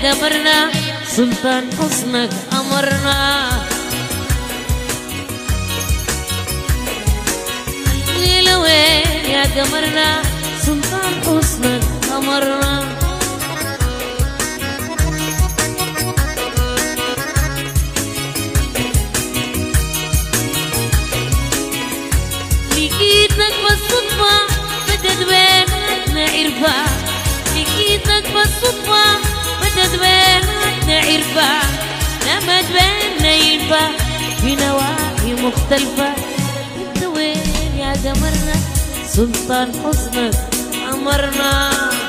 قمرنا سلطان حسنك أمرنا. الليلة وين يا قمرنا سلطان حسنك أمرنا. لقيتك بالصدفة بدت بيناتنا عرفة. لقيتك بالصدفة بدت بيناتنا عرفة. نمت بيننا يلفة في نواحي مختلفة. انت وين يا قمرنا سلطان حسنك أمرنا.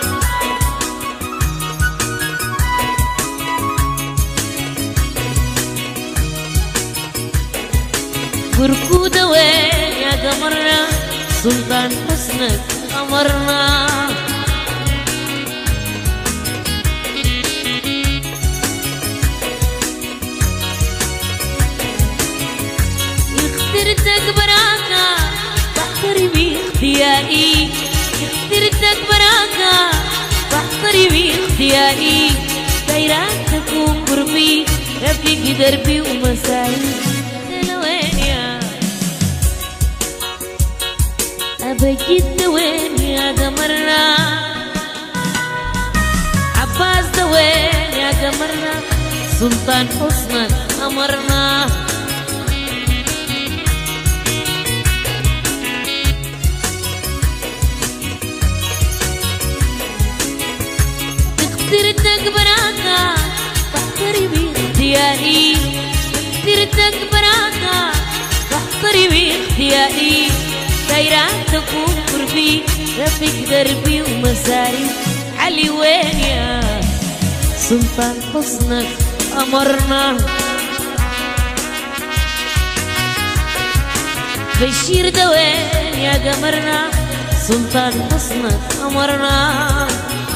بركودة وين يا قمرنا سلطان حسنك أمرنا. اخترتك براكة بحضري باختياري. اخترتك براكة بحضري باختياري. دايرات تكون قربي رفيقي دربي ومساري. أبجد وين يا قمرنا عباس ده وين يا قمرنا سلطان حسنك أمرنا. اخترتك براكة بحضري باختياري. اخترتك براكة بحضري باختياري. دايرات تكون قربي رفيق دربي ومساري. علي وين يا سلطان حسنك أمرنا. بشير ده وين يا قمرنا سلطان حسنك أمرنا.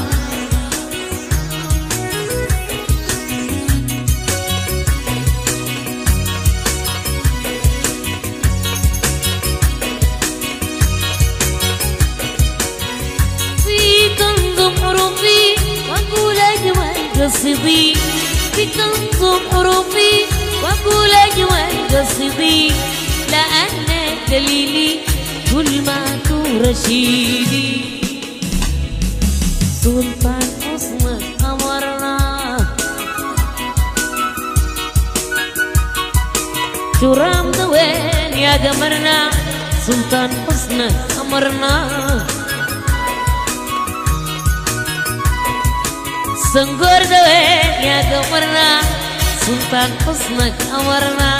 حروفي واقول اجمل قصيدي. فيك انظم حروفي واقول اجمل قصيدي. لانك دليلي كل ما ترشيدي. سلطان حسنك أمرنا. شرام ده وين يا قمرنا سلطان حسنك أمرنا. سنقر ده وين يا قمرنا سلطان حسنك أمرنا.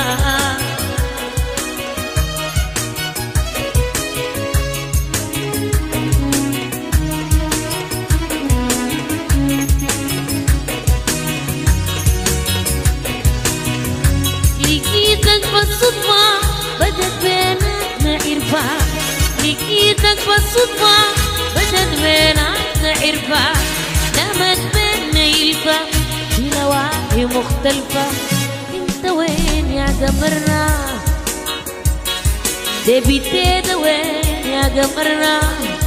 لقيتك بالصدفة بدت بيناتنا عرفة. لقيتك بالصدفة بدت بيناتنا عرفة. نمت في نواحي مختلفة. انت وين يا قمرنا دبيتي ده وين يا قمرنا.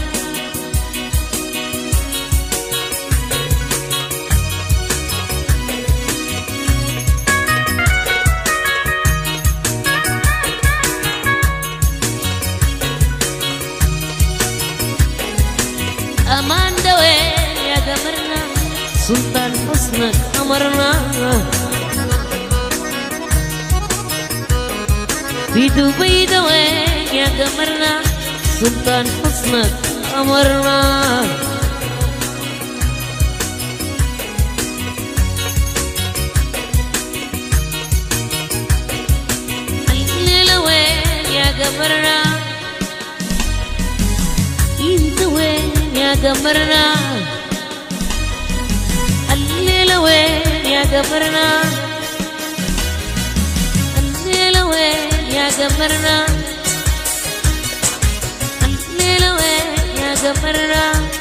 أمان ده وين يا قمرنا سلطان حسنك أمرنا. في دبي ده وين يا قمرنا سلطان حسنك أمرنا. الليلة وين يا قمرنا انت وين يا قمرنا. الليلة وين يا قمرنا. الليلة وين يا قمرنا. الليلة وين يا قمرنا.